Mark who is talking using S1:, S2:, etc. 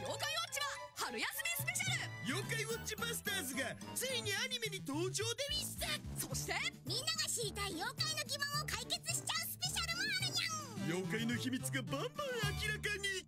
S1: 妖怪ウォッチは春休みスペシャル。
S2: 妖怪ウォッチバスターズがついにアニメに登場でリッサ。
S1: そして
S3: みんなが知りたい妖怪の疑問を解決しちゃうスペシャルもあるにゃん。
S2: 妖怪の秘密がバンバン明らかに。